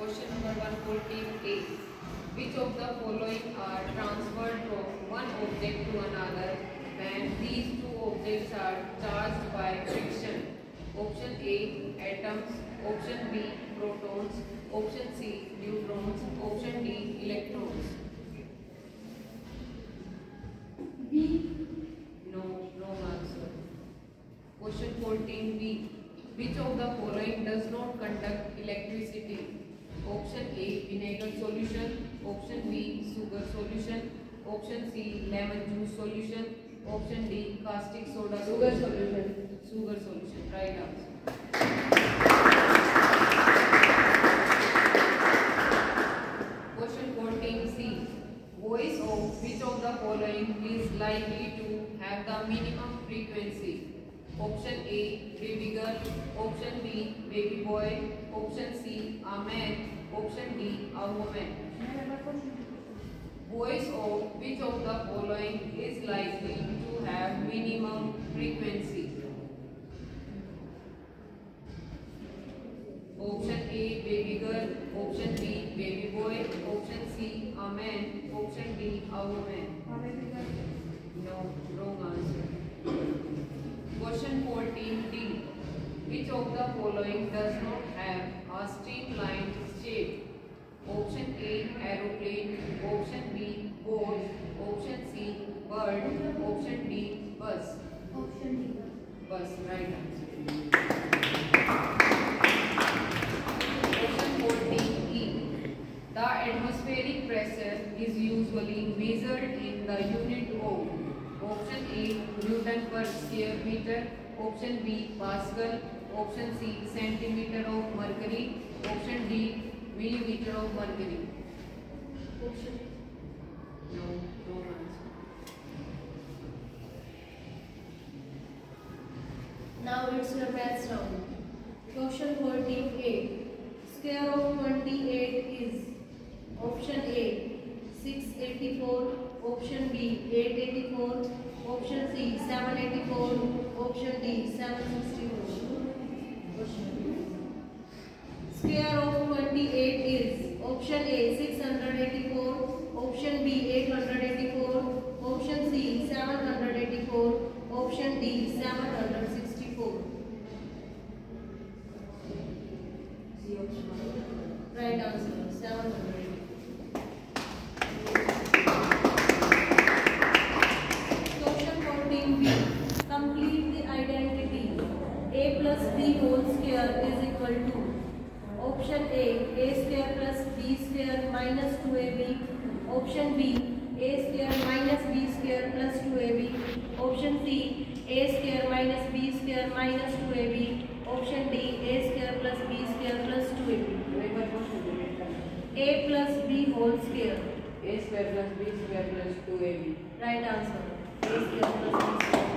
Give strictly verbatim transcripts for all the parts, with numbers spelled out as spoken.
Question number one fourteen A. Which of the following are transferred from one object to another when these two objects are charged by friction? Option A, atoms. Option B, protons. Option C, neutrons. Option D, electrons. B. No, wrong answer. Question fourteen B. Which of the following does not conduct electricity? Option A, vinegar solution. Option B, sugar solution. Option C, lemon juice solution. Option D, caustic soda Sugar solution. solution. Sugar solution. Right answer. Question fourteen C. Voice of which of the following is likely to have the minimum frequency? Option A, baby girl. Option B, baby boy. Option C, a man. Option D, a woman. Voice of which of the following is likely to have minimum frequency? Option A, baby girl. Option B, baby boy. Option C, a man. Option D, a woman. No, wrong answer. Question fourteen D. Which of the following does not have a streamlined shape? Option A, aeroplane. Option B, boat. Option C, bird. Option D, bus. Option D. Bus, right answer. Question fourteen E. The atmospheric pressure is usually measured in the unit of. Option A, Newton per square meter. Option B, Pascal. Option C, centimeter of mercury. Option D, millimeter of mercury. Option No, wrong answer. Now it's your maths round. Question fourteen A. Square of twenty-eight is option A, six hundred eighty-four. Option B, eight hundred eighty-four. Option C, seven hundred eighty-four. Option D, seven hundred sixty-four. Square of twenty-eight is option A, six hundred eighty-four. Option B, eight hundred eighty-four. Option C, seven hundred eighty-four. Option D, seven hundred sixty-four. Right answer, seven hundred eighty-four. Question fourteen B. Complete the identity. A plus B whole square is equal to. Option A, A square plus B square minus two A B. Option B, A square minus B square plus two A B. Option C, A square minus B square minus two A B. Option D, A square plus B square plus two A B. A plus B whole square. A square plus B square plus two A B. Right answer. A square plus B square.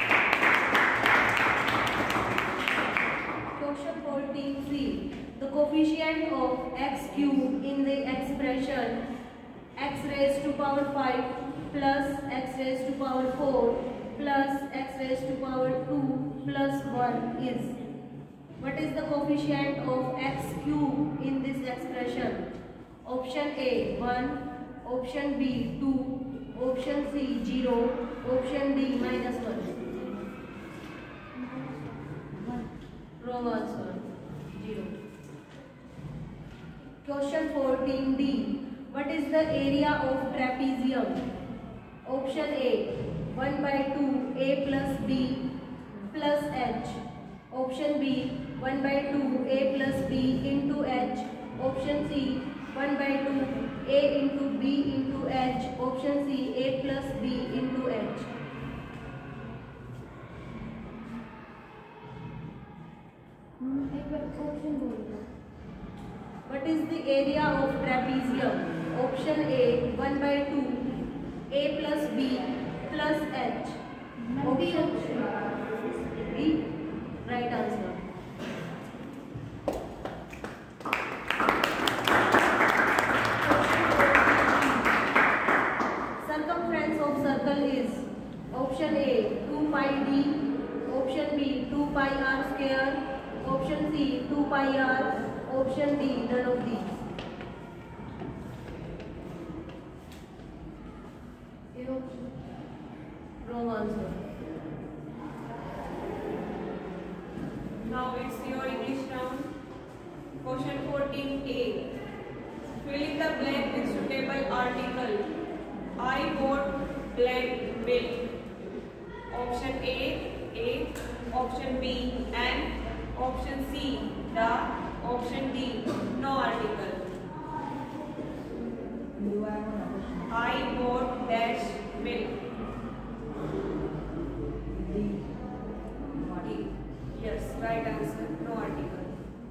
Question fourteen C. The coefficient of x cube in the expression x raised to power five plus x raised to power four plus x raised to power two plus one is. What is the coefficient of x cube in this expression? Option A, one. Option B, two. Option C, zero. Option D, minus one. Wrong answer, zero. Question fourteen D. What is the area of trapezium? Option A, one by two A plus B plus H. Option B, one by two A plus B into H. Option C, one by two A into B into H. Option C, A plus B into H. What is the area of trapezium? Option A, one by two A plus B plus H. Option B, right answer. Circumference of circle is option A, two pi d. Option B, two pi r square. Option C, two pi r. Option D, none of these. fourteen A. Fill in the blank with suitable article. I bought blank milk. Option A, A. Option B, an. Option C, the. Option D, no article. I bought dash milk. Yes, right answer, no article.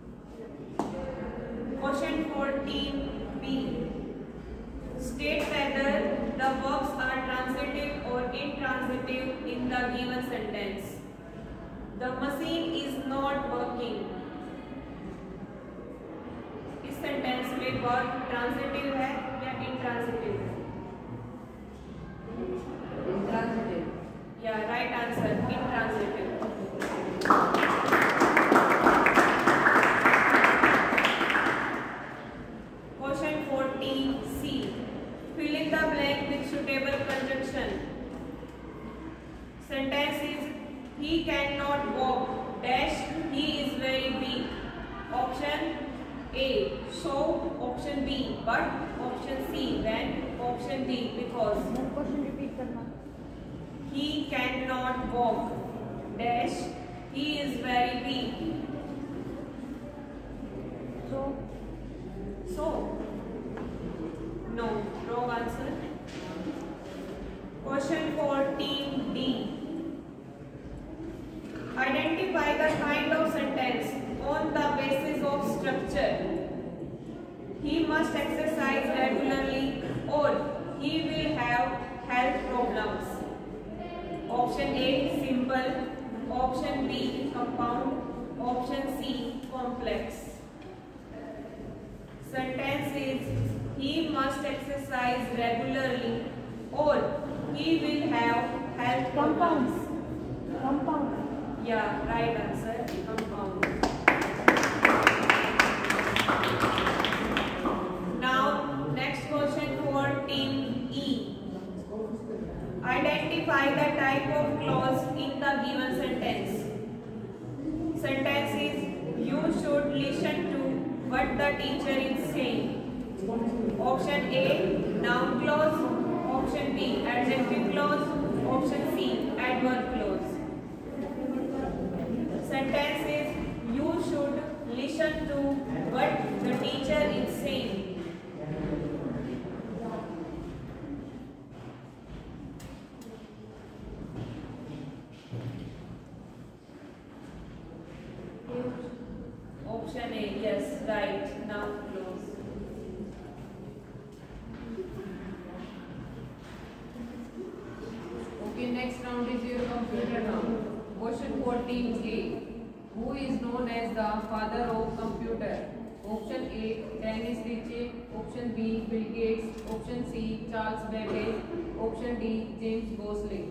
Question fourteen B. State whether the verbs are transitive or intransitive in the given sentence. The machine is not working. इस sentence में verb transitive है या intransitive है? Intransitive. या right answer intransitive. Question fourteen C. Fill in the blank with suitable conjunction. Sentence is he cannot walk dash he is very weak. Option A, so. Option B, but. Option C, when. Option D, because. Question repeat करना. He cannot walk dash he is very weak. So So, no, wrong answer. Question fourteen D. Identify the kind of sentence on the basis of structure. He must exercise regularly or he will have health problems. Option A, simple. Option B, compound. Option C, complex. Sentence is he must exercise regularly or he will have health compound. problems. Compound. Yeah, right answer, compound. Now, next question fourteen E. Identify the type of clause in the given sentence. Sentence is you should listen to what the teacher is saying. Option A, noun clause. Option B, adjective clause. Option C, adverb clause. Sentence is you should listen to what the teacher is saying. Option A, yes, right, noun clause. Okay, next round is your computer round. Question fourteen A. Who is known as the father of computer? Option A, Dennis Ritchie. Option B, Bill Gates. Option C, Charles Babbage. Option D, James Gosling.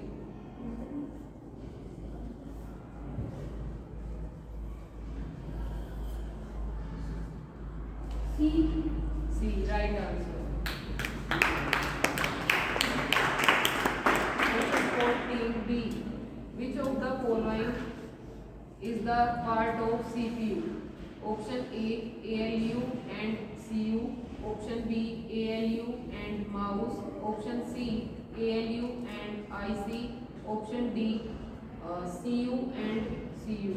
C. C, right answer. Question fourteen B. Which of the following is the part of C P U? Option A, A L U and C U. Option B, A L U and mouse. Option C, A L U and I C. Option D, uh, C U and C U.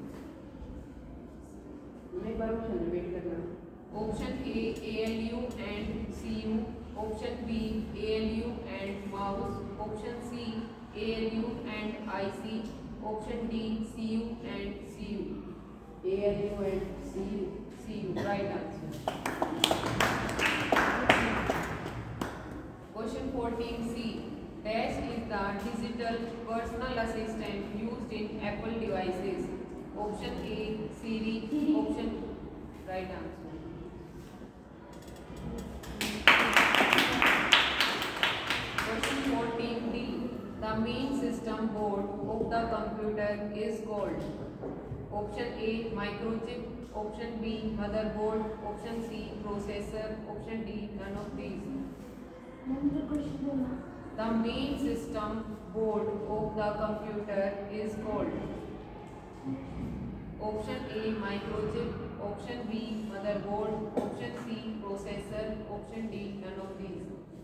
एक बार option repeat करना. Option A, A L U and C U. Option B, A L U and mouse. Option C, A L U and I C. Option D, C U and C U. A L U and C U. C U, right answer. Question fourteen C. Dash is the digital personal assistant used in Apple devices. Option A, Siri. Option, right answer. Question fourteen D. The main system board of the computer is called. Option A, microchip. Option B, motherboard. Option C, processor. Option D, none of these. The main system board of the computer is called. Option A, microchip. Option B, motherboard. Motherboard, option C processor, option D none of these.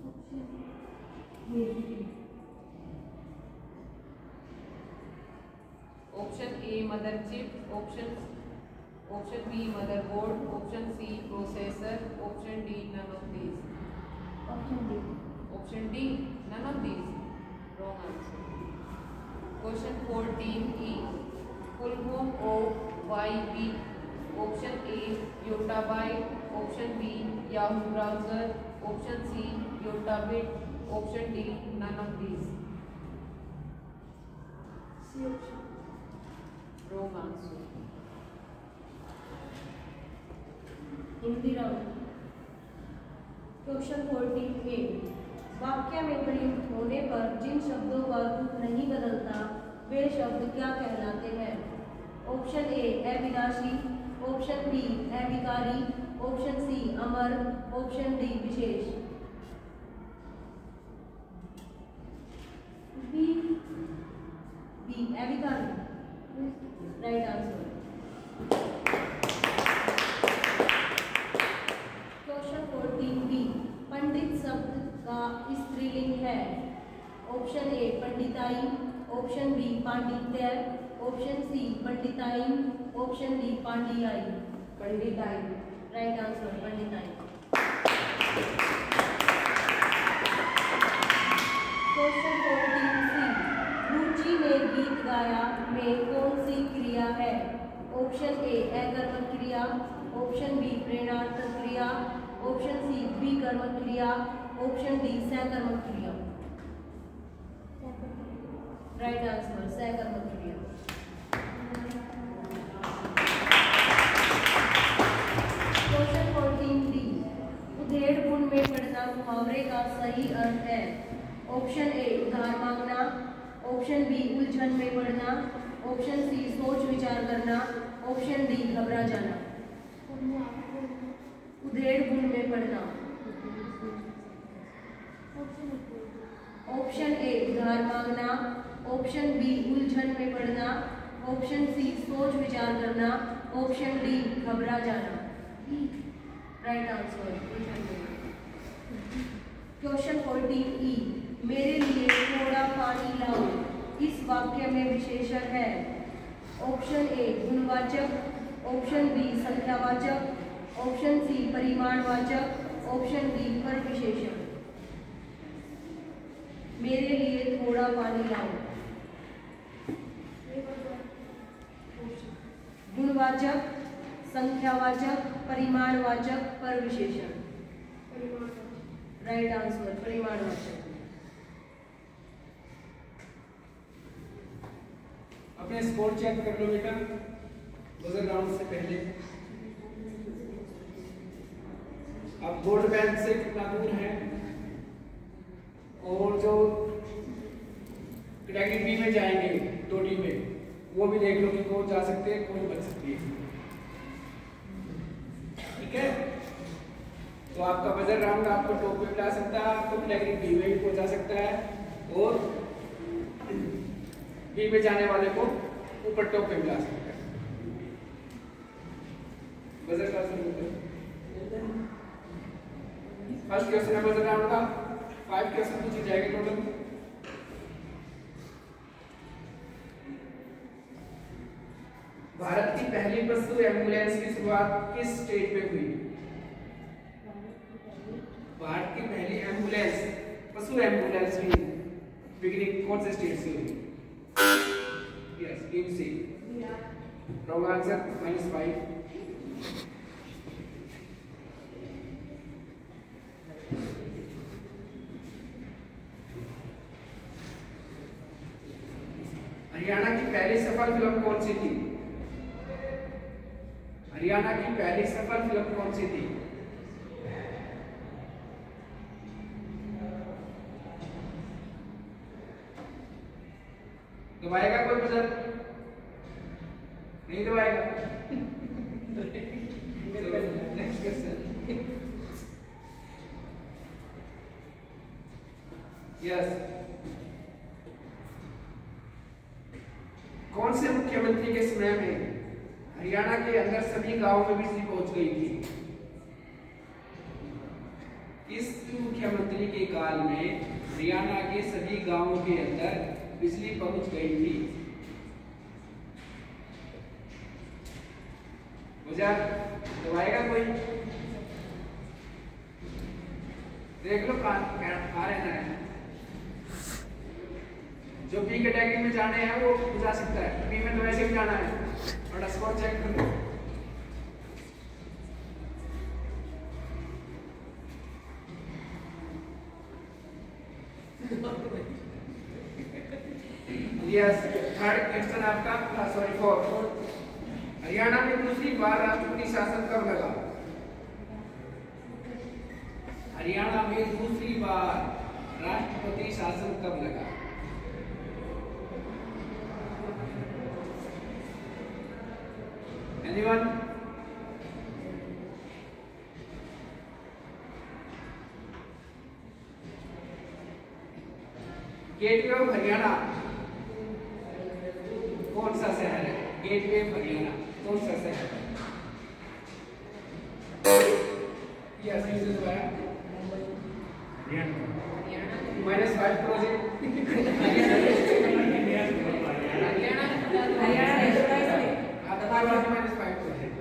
Option A mother chip, option option B motherboard, option C processor, option D none of these. Option D none of these, wrong answer. Question fourteen E, full form of Y B, option A yotta byte, option B Yahoo browser, option C yotta bit, option D none of these, wrong answer. Hindi round. Question fourteen A, वाक्य में प्रयुक्त होने पर जिन शब्दों का रूप नहीं बदलता वे शब्द क्या कहलाते हैं? ऑप्शन ए अविनाशी, ऑप्शन बी अविकारी, ऑप्शन सी अमर, ऑप्शन डी विशेष। बी बी अविकारी, right answer. Question fourteen B, पंडित शब्द का स्त्रीलिंग है? ऑप्शन ए पंडिताई, ऑप्शन बी पांडित्य, ऑप्शन सी पंडिताई, ऑप्शन डी पांडियाई। पंडिताई, राइट आंसर पंडिताई। क्वेश्चन फोर्टीन सी, रुचि ने गीत गाया में कौन सी क्रिया है? ऑप्शन ए अकर्मक क्रिया, ऑप्शन बी प्रेरणार्थक क्रिया, ऑप्शन सी द्विकर्मक क्रिया, ऑप्शन डी सहकर्मक क्रिया। राइट आंसर सहकर्मक क्रिया। क्वेश्चन फोर्टीन डी, उधेड़ गुण में पढ़ना मुहावरे का सही अर्थ है? ऑप्शन ए उधार मांगना, ऑप्शन बी उलझन में पढ़ना, ऑप्शन सी सोच विचार करना, ऑप्शन डी घबरा जाना। उधेड़ गुण में पढ़ना। ऑप्शन ए उधार मांगना, ऑप्शन बी उलझन में पढ़ना, ऑप्शन सी सोच विचार करना, ऑप्शन डी घबरा जाना। राइट आंसर उलझन में। क्वेश्चन फोर्टीन ई, मेरे लिए थोड़ा पानी लाओ इस वाक्य में विशेषण है? ऑप्शन ए गुणवाचक, ऑप्शन बी संख्यावाचक, ऑप्शन सी परिमाणवाचक, ऑप्शन डी परविशेषण। मेरे लिए थोड़ा पानी लाओ। गुणवाचक, संख्यावाचक, परिमाणवाचक, परविशेषण। राइट आंसर परिमाणवाचक। अपने स्कोर चेक कर लो बेटा बजर राउंड से पहले। आप बोर्ड बैंक से कितना दूर है और जो कैटेगरी बी में जाएंगे दो टीम में वो भी देख लो कि कौन जा सकते हैं कौन बच सकती है। ठीक है, तो आपका बजर राउंड आपको टॉप पे मिला सकता है, आपको कैटेगरी बी में भी पहुंचा सकता है और बी में जाने वाले को ऊपर टॉप पे मिला सकता है। बजर का फर्स्ट क्वेश्चन है बजर राउंड का, फाइव क्वेश्चन पूछे जाएंगे टोटल। भारत की पहली पशु एम्बुलेंस की शुरुआत किस स्टेट में हुई? भारत की पहली एम्बुलेंस पशु एम्बुलेंस की बिगिनिंग कौन से स्टेट से हुई? Yes, team C. Wrong answer, minus five. Haryana की पहली सफल फिल्म कौन सी थी? हरियाणा की पहली सफल फिल्म कौन सी थी? दबाएगा कोई बजर? नहीं दबाएगा? Next question. यस, कौन से मुख्यमंत्री के समय में हरियाणा के अंदर सभी गांवों में बिजली पहुंच गई थी? बढ़ोतरी के काल में हरियाणा के सभी गांवों के अंदर बिजली पहुंच गई थी। मुझे दबाएगा कोई? देख लो कहाँ रहना है। जो बी कैटेगरी में जाने हैं वो बुझा सकता है, बी में तो वैसे भी जाना है और स्कोर चेक कर लो। यस, थर्ड क्वेश्चन आपका, सॉरी फोर्थ। हरियाणा में दूसरी बार राष्ट्रपति शासन कब लगा? हरियाणा में दूसरी बार राष्ट्रपति शासन कब लगा? एनीवन? गेटवे ऑफ हरियाणा कौन सा शहर है? गेटवे ऑफ हरियाणा कौन सा शहर है? ये असली से जो है minus five project minus five project.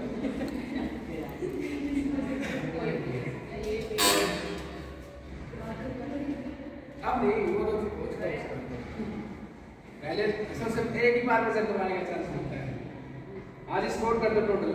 अब नहीं, वो तो पहले सबसे एक ही बार में दबाने का चांस होता है। आज स्कोर कर दो टोटल।